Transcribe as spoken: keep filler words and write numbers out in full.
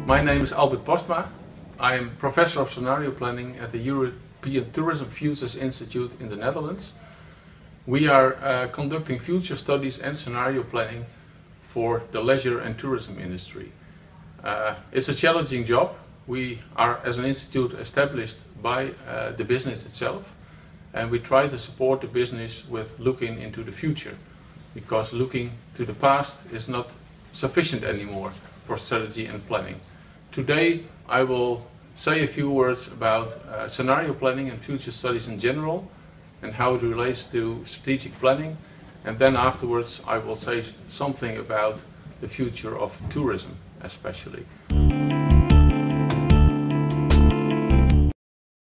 My name is Albert Postma. I am Professor of Scenario Planning at the European Tourism Futures Institute in the Netherlands. We are uh, conducting future studies and scenario planning for the leisure and tourism industry. Uh, it's a challenging job. We are, as an institute, established by uh, the business itself, and we try to support the business with looking into the future, because looking to the past is not sufficient anymore for strategy and planning. Today I will say a few words about uh, scenario planning and future studies in general and how it relates to strategic planning, and then afterwards I will say something about the future of tourism especially.